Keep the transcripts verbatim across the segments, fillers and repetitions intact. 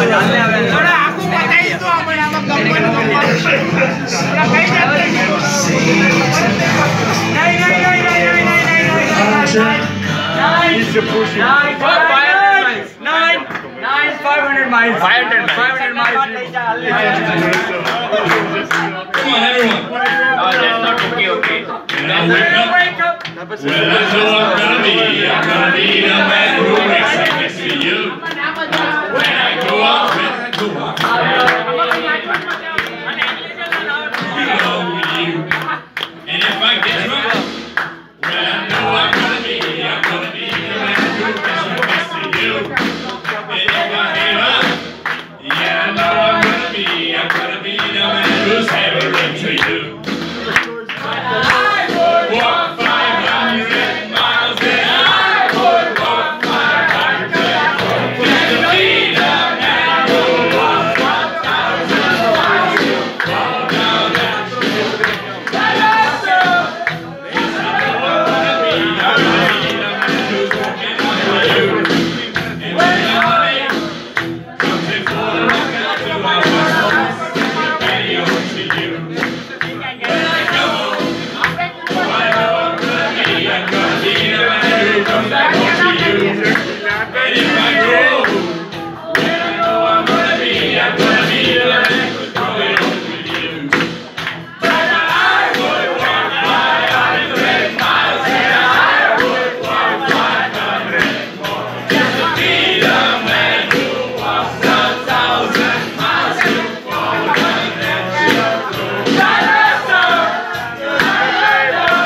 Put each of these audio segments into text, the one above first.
Aku pakai itu apa nama gambar gambar. Udah kayaknya. Nine nine nine nine nine nine nine. He's a pushing. Nine nine nine five hundred miles. Five hundred miles. Five hundred miles. Come on, everyone. Oh, that's not okay, okay. Now wake up. Well, that's who I'm gonna be. I'm gonna be the man who makes it next to you. When I go out, when I go out, you know with you. And if I get drunk, well, I know I'm gonna be, I'm gonna be the man who makes it next to you. And if I hang up, yeah, I know I'm gonna be, I'm gonna be the man who's ever into you. Walk five hundred miles and I would walk five hundred just to be the man who walks one thousand miles to fall down that street. Yes, I know I'm gonna be, I'm gonna be the man who's walking on you. And when the money comes in for the rock out to our house, it's penny over to you. When I go home, I know I'm gonna be, I'm gonna be the man who comes back home to you. And if I grow, then I know I'm gonna be, I'm gonna be the man who's going home with you. But I would walk five hundred miles and I would walk five hundred more just to be the man who walks a thousand miles to fall down that street. La la la, la la la.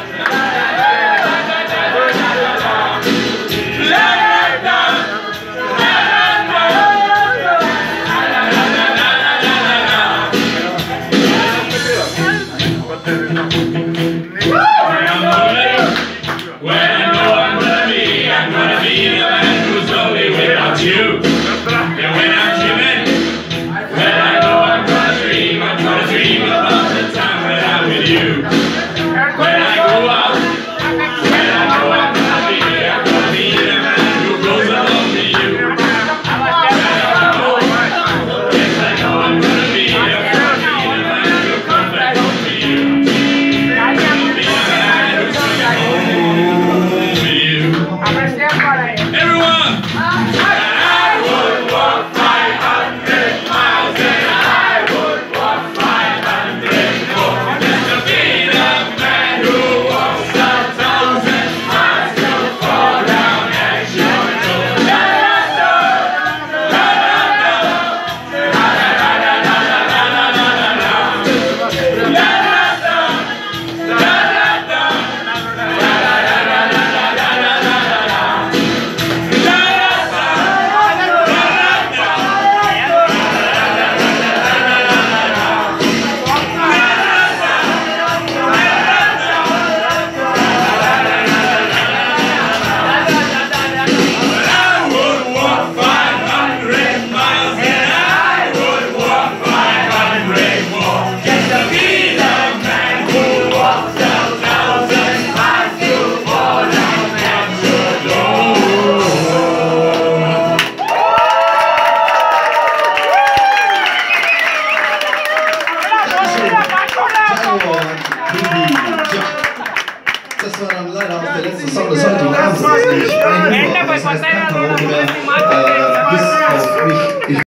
When I know I'm gonna be, I'm gonna be the man who's lonely without you. And when I'm dreaming, when I know I'm gonna dream, I'm gonna dream about the time that I'm with you. When I go out, when I know I'm gonna be, I'm gonna be the man who goes along with you. When I go, yes I know I'm gonna be, I'm gonna be the man who comes back home to you. Be the man who's coming home with you. Everyone! I would walk five hundred miles and I would walk five hundred more just to be the man who walks a thousand miles to fall down at your door. La la la, la la la, la la la la la la la la la la. La la la, la la la, la la la la la la la la la. I would walk five hundred miles and I would walk five hundred more just to be the man who walks a thousand miles to fall down at your door. Das war dann leider auch der letzte Song des heutigen Abends. Ich spreche nur aus Respekt darüber, äh, bis auf mich.